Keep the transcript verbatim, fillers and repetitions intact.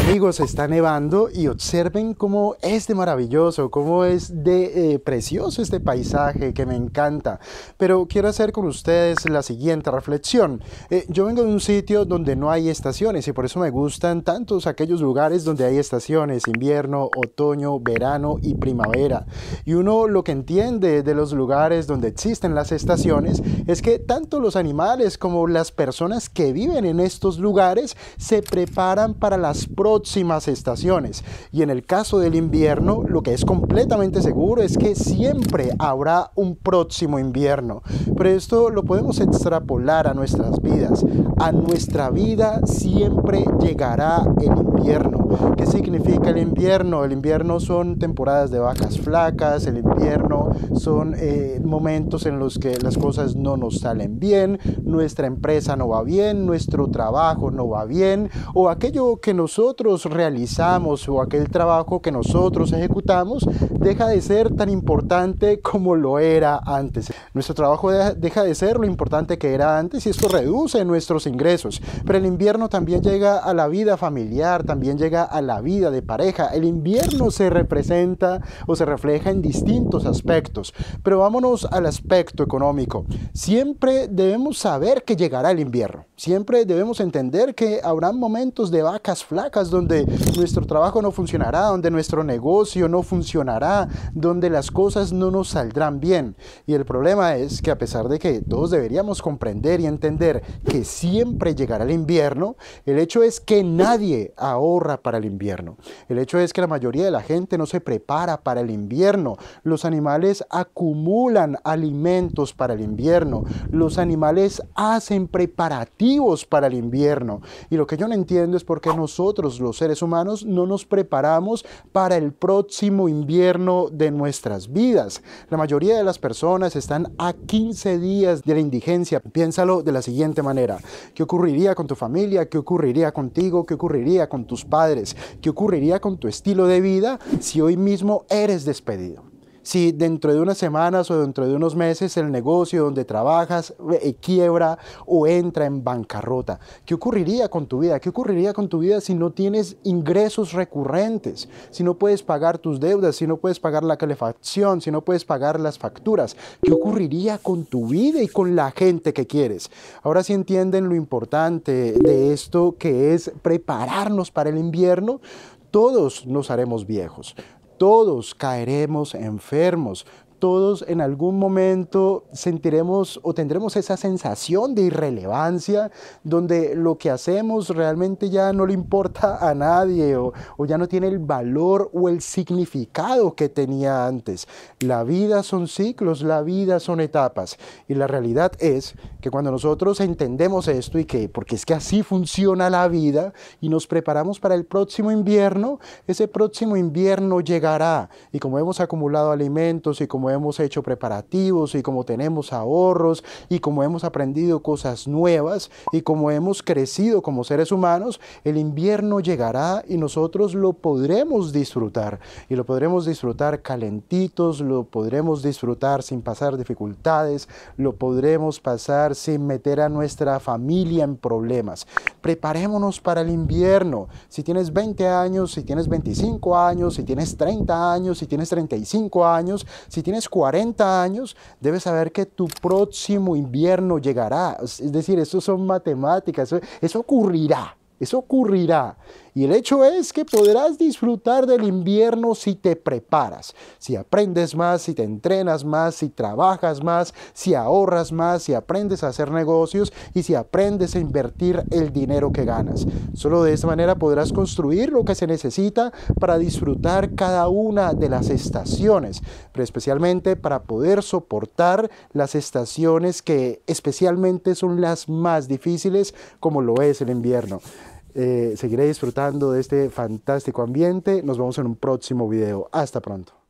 Amigos, está nevando y observen cómo es de maravilloso, cómo es de eh, precioso este paisaje que me encanta. Pero quiero hacer con ustedes la siguiente reflexión. Eh, yo vengo de un sitio donde no hay estaciones y por eso me gustan tantos aquellos lugares donde hay estaciones: invierno, otoño, verano y primavera. Y uno lo que entiende de los lugares donde existen las estaciones es que tanto los animales como las personas que viven en estos lugares se preparan para las próximas estaciones. Y en el caso del invierno, lo que es completamente seguro es que siempre habrá un próximo invierno. Pero esto lo podemos extrapolar a nuestras vidas. A nuestra vida siempre llegará el invierno. ¿Qué significa el invierno? El invierno son temporadas de vacas flacas, el invierno son eh, momentos en los que las cosas no nos salen bien, nuestra empresa no va bien, nuestro trabajo no va bien, o aquello que nosotros realizamos o aquel trabajo que nosotros ejecutamos deja de ser tan importante como lo era antes. Nuestro trabajo deja de ser lo importante que era antes y esto reduce nuestros ingresos. Pero el invierno también llega a la vida familiar, también llega a la vida de pareja. El invierno se representa o se refleja en distintos aspectos. Pero vámonos al aspecto económico. Siempre debemos saber que llegará el invierno. Siempre debemos entender que habrá momentos de vacas flacas donde nuestro trabajo no funcionará, donde nuestro negocio no funcionará, donde las cosas no nos saldrán bien. Y el problema es que a pesar de que todos deberíamos comprender y entender que siempre llegará el invierno, el hecho es que nadie ahorra para el invierno. El hecho es que la mayoría de la gente no se prepara para el invierno. Los animales acumulan alimentos para el invierno. Los animales hacen preparativos para el invierno. Y lo que yo no entiendo es por qué nosotros, los seres humanos, no nos preparamos para el próximo invierno de nuestras vidas. La mayoría de las personas están a quince días de la indigencia. Piénsalo de la siguiente manera. ¿Qué ocurriría con tu familia? ¿Qué ocurriría contigo? ¿Qué ocurriría con tus padres? ¿Qué ocurriría con tu estilo de vida si hoy mismo eres despedido? Si dentro de unas semanas o dentro de unos meses el negocio donde trabajas eh, quiebra o entra en bancarrota, ¿qué ocurriría con tu vida? ¿Qué ocurriría con tu vida si no tienes ingresos recurrentes? Si no puedes pagar tus deudas, si no puedes pagar la calefacción, si no puedes pagar las facturas, ¿qué ocurriría con tu vida y con la gente que quieres? Ahora sí entienden lo importante de esto, que es prepararnos para el invierno. Todos nos haremos viejos. Todos caeremos enfermos, todos en algún momento sentiremos o tendremos esa sensación de irrelevancia donde lo que hacemos realmente ya no le importa a nadie o, o ya no tiene el valor o el significado que tenía antes. La vida son ciclos, la vida son etapas y la realidad es que cuando nosotros entendemos esto y que, porque es que así funciona la vida y nos preparamos para el próximo invierno, ese próximo invierno llegará y como hemos acumulado alimentos y como hemos hecho preparativos y como tenemos ahorros y como hemos aprendido cosas nuevas y como hemos crecido como seres humanos, el invierno llegará y nosotros lo podremos disfrutar y lo podremos disfrutar calentitos, lo podremos disfrutar sin pasar dificultades, lo podremos pasar sin meter a nuestra familia en problemas. Preparémonos para el invierno. Si tienes veinte años, si tienes veinticinco años, si tienes treinta años, si tienes treinta y cinco años, si tienes cuarenta años, debes saber que tu próximo invierno llegará. Es decir, eso son matemáticas, eso, eso ocurrirá. Eso ocurrirá y el hecho es que podrás disfrutar del invierno si te preparas, si aprendes más, si te entrenas más, si trabajas más, si ahorras más, si aprendes a hacer negocios y si aprendes a invertir el dinero que ganas. Solo de esta manera podrás construir lo que se necesita para disfrutar cada una de las estaciones, pero especialmente para poder soportar las estaciones que especialmente son las más difíciles, como lo es el invierno. Eh, seguiré disfrutando de este fantástico ambiente. Nos vemos en un próximo video. Hasta pronto.